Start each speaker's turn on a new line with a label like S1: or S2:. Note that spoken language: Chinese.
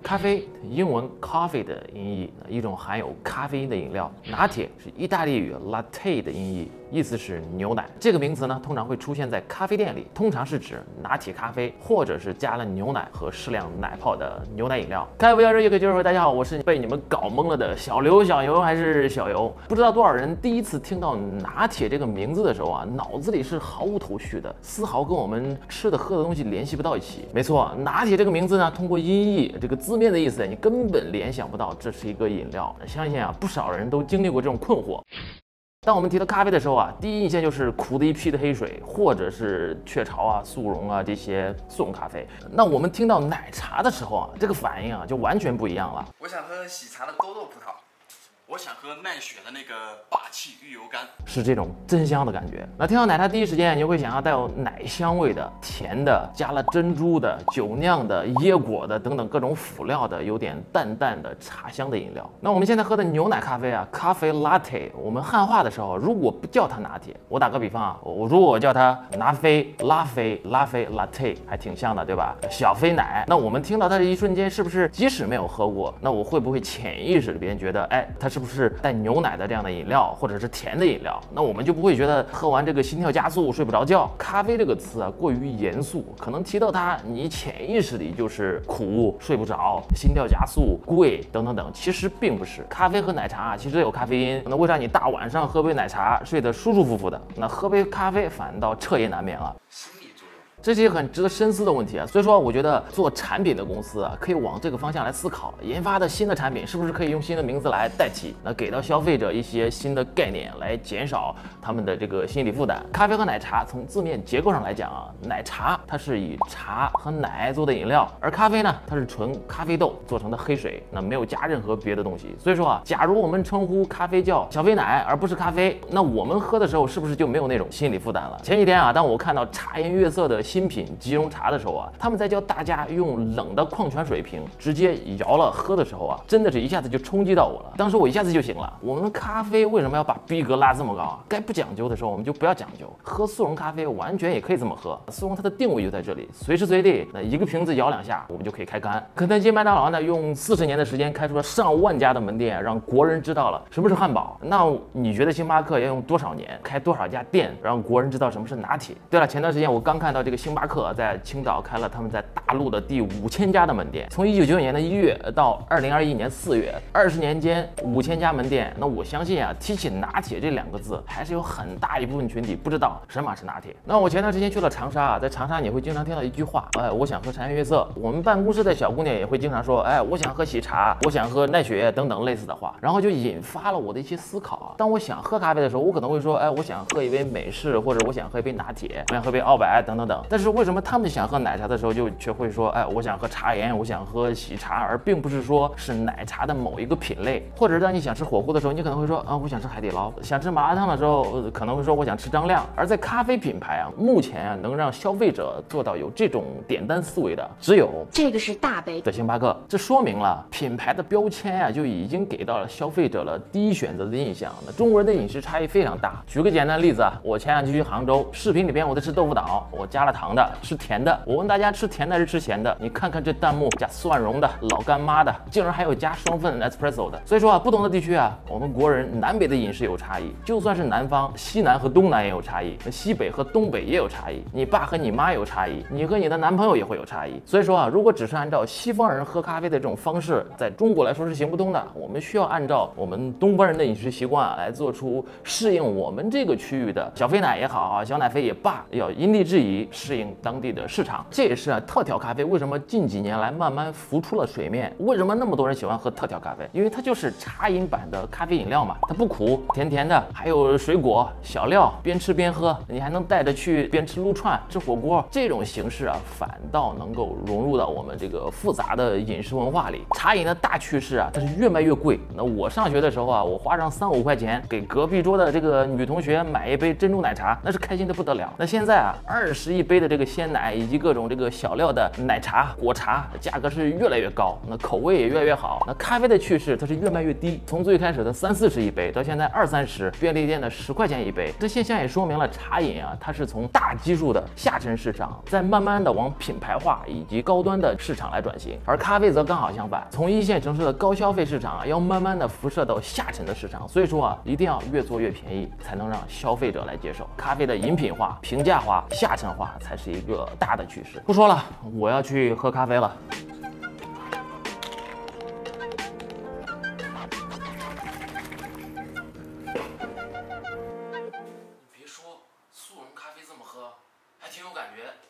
S1: 咖啡，英文 coffee 的音译，一种含有咖啡因的饮料。拿铁是意大利语 latte 的音译，意思是牛奶。这个名词呢，通常会出现在咖啡店里，通常是指拿铁咖啡，或者是加了牛奶和适量奶泡的牛奶饮料。开不要这一个就是说，大家好，我是被你们搞懵了的小刘，小游还是小游？不知道多少人第一次听到拿铁这个名字的时候啊，脑子里是毫无头绪的，丝毫跟我们吃的喝的东西联系不到一起。没错，拿铁这个名字呢，通过音译这个字面的意思，你根本联想不到这是一个饮料。相信啊，不少人都经历过这种困惑。当我们提到咖啡的时候啊，第一印象就是苦的一批的黑水，或者是雀巢啊、速溶啊这些速溶咖啡。那我们听到奶茶的时候啊，这个反应啊就完全不一样了。
S2: 我想喝喜茶的勾豆葡萄，我想喝奈雪的那个霸气芋油干，
S1: 是这种真香的感觉。那听到奶茶第一时间，你就会想要带有奶香味的、甜的、加了珍珠的、酒酿的、椰果的等等各种辅料的、有点淡淡的茶香的饮料。那我们现在喝的牛奶咖啡啊，咖啡 latte， 我们汉化的时候，如果不叫它拿铁，我打个比方啊，如果我叫它拿啡、拉啡、拉啡 latte， 还挺像的，对吧？小啡奶。那我们听到它的一瞬间，是不是即使没有喝过，那我会不会潜意识里边觉得，哎，它是不是带牛奶的这样的饮料，或者是甜的饮料？那我们就不会觉得喝完这个心跳加速、睡不着觉。咖啡这个词啊，过于严肃，可能提到它，你潜意识里就是苦、睡不着、心跳加速、贵等等等。其实并不是，咖啡和奶茶啊，其实有咖啡因。那为啥你大晚上喝杯奶茶睡得舒舒服服的，那喝杯咖啡反倒彻夜难眠了？这是一个很值得深思的问题啊，所以说我觉得做产品的公司啊，可以往这个方向来思考，研发的新的产品是不是可以用新的名字来代替，那给到消费者一些新的概念，来减少他们的这个心理负担。咖啡和奶茶从字面结构上来讲啊，奶茶它是以茶和奶做的饮料，而咖啡呢，它是纯咖啡豆做成的黑水，那没有加任何别的东西。所以说啊，假如我们称呼咖啡叫小啡奶而不是咖啡，那我们喝的时候是不是就没有那种心理负担了？前几天啊，当我看到茶颜悦色的新品即溶茶的时候啊，他们在教大家用冷的矿泉水瓶直接摇了喝的时候啊，真的是一下子就冲击到我了。当时我一下子就醒了，我们咖啡为什么要把逼格拉这么高啊？该不讲究的时候我们就不要讲究，喝速溶咖啡完全也可以这么喝。速溶它的定位就在这里，随时随地那一个瓶子摇2下，我们就可以开干。肯德基、麦当劳呢，用40年的时间开出了上万家的门店，让国人知道了什么是汉堡。那你觉得星巴克要用多少年，开多少家店，让国人知道什么是拿铁？对了，前段时间我刚看到这个星巴克在青岛开了他们在大陆的第5000家的门店，从1999年的1月到2021年4月，20年间5000家门店。那我相信啊，提起拿铁这2个字，还是有很大一部分群体不知道什么是拿铁。那我前段时间去了长沙啊，在长沙你会经常听到一句话，我想喝茶颜悦色。我们办公室的小姑娘也会经常说，我想喝喜茶，我想喝奈雪等等类似的话，然后就引发了我的一些思考啊。当我想喝咖啡的时候，我可能会说，我想喝一杯美式，或者我想喝一杯拿铁，我想喝杯奥白等等等。但是为什么他们想喝奶茶的时候就却会说，我想喝茶颜，我想喝喜茶，而并不是说是奶茶的某一个品类。或者当你想吃火锅的时候，你可能会说，我想吃海底捞；想吃麻辣烫的时候，可能会说我想吃张亮。而在咖啡品牌啊，目前啊能让消费者做到有这种点单思维的，只有
S3: 这个是大杯
S1: 的星巴克。这说明了品牌的标签啊就已经给到了消费者了第一选择的印象。那中国人的饮食差异非常大。举个简单的例子啊，我前2天去杭州，视频里边我在吃豆腐脑，我加了糖的，吃甜的。我问大家吃甜的还是吃咸的？你看看这弹幕，加蒜蓉的、老干妈的，竟然还有加双份 espresso 的。所以说啊，不同的地区啊，我们国人南北的饮食有差异，就算是南方，西南和东南也有差异，西北和东北也有差异，你爸和你妈有差异，你和你的男朋友也会有差异。所以说啊，如果只是按照西方人喝咖啡的这种方式，在中国来说是行不通的。我们需要按照我们东方人的饮食习惯来做出适应我们这个区域的小啡奶也好，小奶啡也罢，要因地制宜，适应当地的市场。这也是特调咖啡为什么近几年来慢慢浮出了水面。为什么那么多人喜欢喝特调咖啡？因为它就是茶饮版的咖啡饮料嘛，它不苦，甜甜的，还有水果小料，边吃边喝，你还能带着去边吃撸串、吃火锅。这种形式啊，反倒能够融入到我们这个复杂的饮食文化里。茶饮的大趋势啊，它是越卖越贵。那我上学的时候啊，我花上3、5块钱给隔壁桌的这个女同学买一杯珍珠奶茶，那是开心的不得了。那现在啊，20一杯啡的这个鲜奶以及各种这个小料的奶茶、果茶，价格是越来越高，那口味也越来越好。那咖啡的趋势它是越卖越低，从最开始的30-40一杯，到现在20-30，便利店的10块钱一杯。这现象也说明了茶饮啊，它是从大基数的下沉市场，在慢慢的往品牌化以及高端的市场来转型，而咖啡则刚好相反，从1线城市的高消费市场啊，要慢慢的辐射到下沉的市场。所以说啊，一定要越做越便宜，才能让消费者来接受。咖啡的饮品化、平价化、下沉化才是一个大的趋势。不说了，我要去喝咖啡了。别说速溶咖啡这么喝，还挺有感觉。